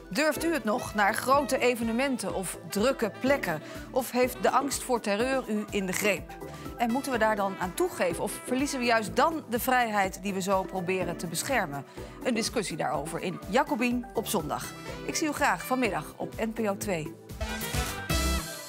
Durft u het nog naar grote evenementen of drukke plekken? Of heeft de angst voor terreur u in de greep? En moeten we daar dan aan toegeven? Of verliezen we juist dan de vrijheid die we zo proberen te beschermen? Een discussie daarover in Jacobin op zondag. Ik zie u graag vanmiddag op NPO 2.